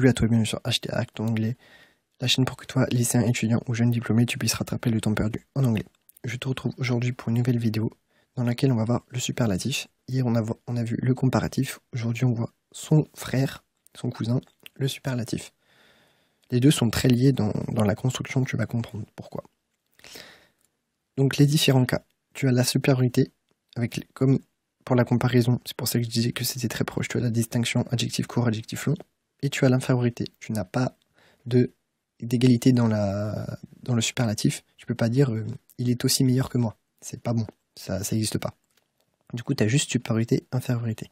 Salut à toi, bienvenue sur HT Act en anglais, la chaîne pour que toi, lycéen, étudiant ou jeune diplômé, tu puisses rattraper le temps perdu en anglais. Je te retrouve aujourd'hui pour une nouvelle vidéo dans laquelle on va voir le superlatif. Hier, on a vu le comparatif. Aujourd'hui, on voit son frère, son cousin, le superlatif. Les deux sont très liés dans la construction, tu vas comprendre pourquoi. Donc, les différents cas. Tu as la supériorité, comme pour la comparaison, c'est pour ça que je disais que c'était très proche. Tu as la distinction adjectif court, adjectif long. Et tu as l'infériorité. Tu n'as pas d'égalité dans le superlatif. Tu peux pas dire il est aussi meilleur que moi. C'est pas bon. Ça n'existe pas. Du coup, tu as juste supériorité, infériorité.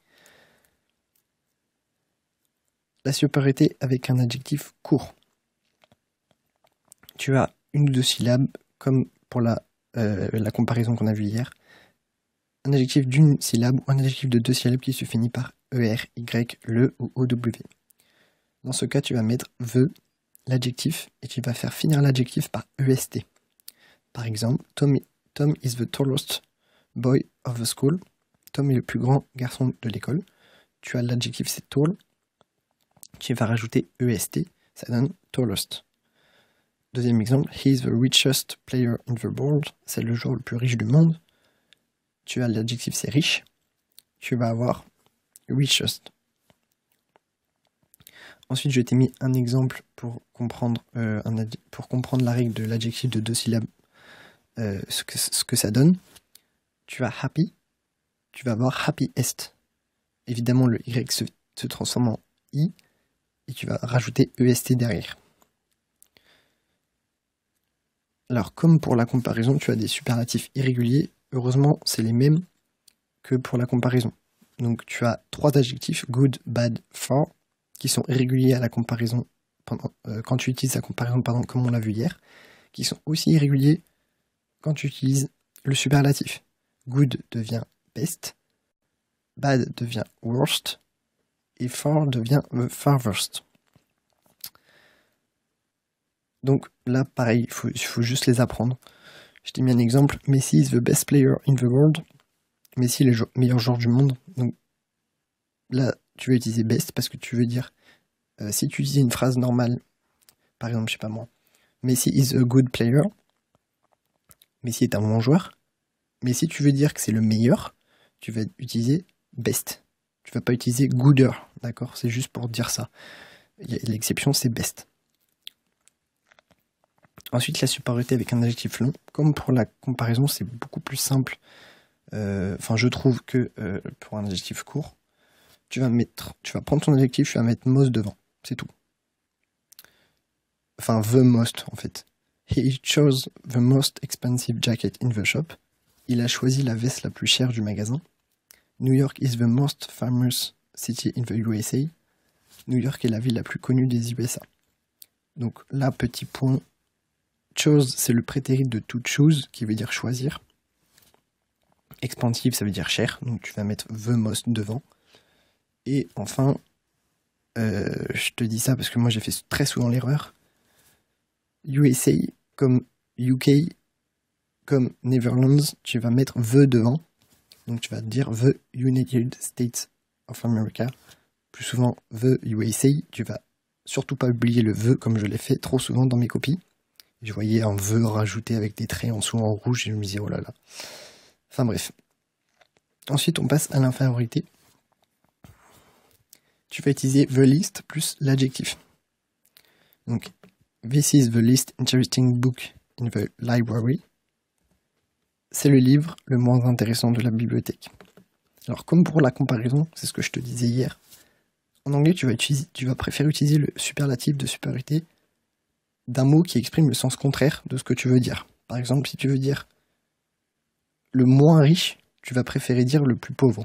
La supériorité avec un adjectif court. Tu as une ou deux syllabes, comme pour la comparaison qu'on a vue hier. Un adjectif d'une syllabe ou un adjectif de deux syllabes qui se finit par ER, Y, LE ou OW. Dans ce cas, tu vas mettre the, l'adjectif, et tu vas faire finir l'adjectif par EST. Par exemple, Tom is the tallest boy of the school. Tom est le plus grand garçon de l'école. Tu as l'adjectif, c'est tall. Tu vas rajouter EST, ça donne tallest. Deuxième exemple, he is the richest player in the world. C'est le joueur le plus riche du monde. Tu as l'adjectif, c'est riche. Tu vas avoir richest. Ensuite, je t'ai mis un exemple pour comprendre la règle de l'adjectif de deux syllabes, ce que ça donne. Tu as happy, tu vas avoir happiest. Évidemment, le Y se transforme en I, et tu vas rajouter EST derrière. Alors, comme pour la comparaison, tu as des superlatifs irréguliers. Heureusement, c'est les mêmes que pour la comparaison. Donc, tu as trois adjectifs, good, bad, for, qui sont irréguliers à la comparaison, quand tu utilises la comparaison, comme on l'a vu hier, qui sont aussi irréguliers quand tu utilises le superlatif. Good devient best, bad devient worst, et far devient the farthest. Donc là, pareil, il faut juste les apprendre. Je t'ai mis un exemple. Messi is the best player in the world. Messi est le meilleur joueur du monde. Donc là, tu vas utiliser best parce que tu veux dire, si tu utilises une phrase normale, par exemple, je sais pas moi, Messi is a good player, Messi est un bon joueur, mais si tu veux dire que c'est le meilleur, tu vas utiliser best. Tu vas pas utiliser gooder, d'accord? C'est juste pour dire ça. L'exception, c'est best. Ensuite, la supériorité avec un adjectif long. Comme pour la comparaison, c'est beaucoup plus simple. Je trouve que pour un adjectif court, tu vas prendre ton adjectif, tu vas mettre most devant. C'est tout. Enfin, the most, en fait. He chose the most expensive jacket in the shop. Il a choisi la veste la plus chère du magasin. New York is the most famous city in the USA. New York est la ville la plus connue des USA. Donc là, petit point. Chose, c'est le prétérit de to choose, qui veut dire choisir. Expensive, ça veut dire cher. Donc tu vas mettre the most devant. Et enfin, je te dis ça parce que moi j'ai fait très souvent l'erreur. USA comme UK comme Netherlands, tu vas mettre the devant. Donc tu vas dire the United States of America. Plus souvent the USA. Tu vas surtout pas oublier le the comme je l'ai fait trop souvent dans mes copies. Je voyais un the rajouté avec des traits en dessous en rouge et je me disais oh là là. Enfin bref. Ensuite on passe à l'infériorité. Tu vas utiliser the least plus l'adjectif. Donc, this is the least interesting book in the library. C'est le livre le moins intéressant de la bibliothèque. Alors, comme pour la comparaison, c'est ce que je te disais hier, en anglais, tu vas préférer utiliser le superlatif de supériorité d'un mot qui exprime le sens contraire de ce que tu veux dire. Par exemple, si tu veux dire le moins riche, tu vas préférer dire le plus pauvre.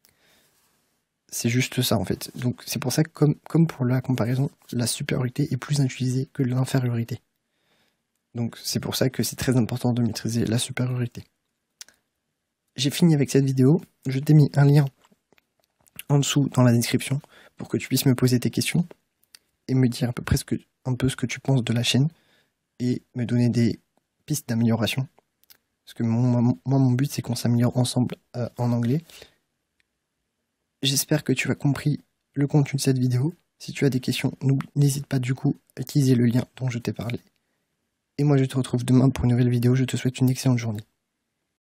C'est juste ça en fait. Donc c'est pour ça que comme pour la comparaison, la supériorité est plus utilisée que l'infériorité. Donc c'est pour ça que c'est très important de maîtriser la supériorité. J'ai fini avec cette vidéo. Je t'ai mis un lien en dessous dans la description pour que tu puisses me poser tes questions et me dire à peu près un peu ce que tu penses de la chaîne et me donner des pistes d'amélioration. Parce que mon but c'est qu'on s'améliore ensemble en anglais. J'espère que tu as compris le contenu de cette vidéo. Si tu as des questions, n'hésite pas du coup à utiliser le lien dont je t'ai parlé. Et moi je te retrouve demain pour une nouvelle vidéo, je te souhaite une excellente journée.